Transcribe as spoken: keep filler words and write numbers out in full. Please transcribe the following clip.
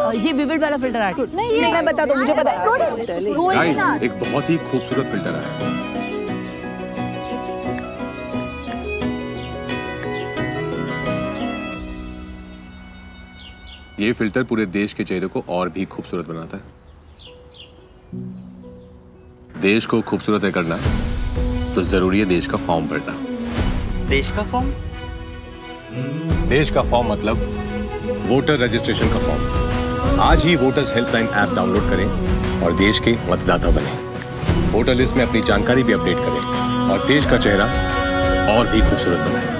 ये विविड वाला filter art नहीं, नहीं मैं बता दूं, मुझे पता है। एक बहुत ही खूबसूरत फिल्टर आया। ये फिल्टर पूरे देश के चेहरे को और भी खूबसूरत बनाता है। देश को खूबसूरत करना तो जरूरी है देश का फॉर्म भरना। देश का फॉर्म? देश का फॉर्म मतलब वोटर रजिस्ट्रेशन का फॉर्म। आज ही वोटर्स हेल्पलाइन ऐप डाउनलोड करें और देश के मतदाता बने। वोटर लिस्ट में अपनी जानकारी भी अपडेट करें और देश का चेहरा और भी खूबसूरत बनाएं।